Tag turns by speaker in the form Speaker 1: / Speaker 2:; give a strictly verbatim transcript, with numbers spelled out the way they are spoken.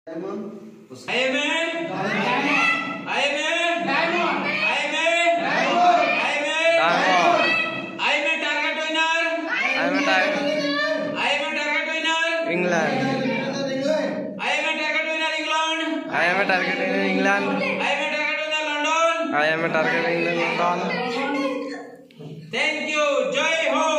Speaker 1: I am a
Speaker 2: I am a I am a I am a
Speaker 3: Diamond.
Speaker 2: I am a
Speaker 3: Diamond.
Speaker 2: I am a target winner.
Speaker 3: I am a tiger.
Speaker 2: I am a target winner.
Speaker 3: England.
Speaker 2: I am a target winner England.
Speaker 3: I am a target in England.
Speaker 2: I am a target winner London.
Speaker 3: I am a target in London.
Speaker 2: Thank you. Jai Ho.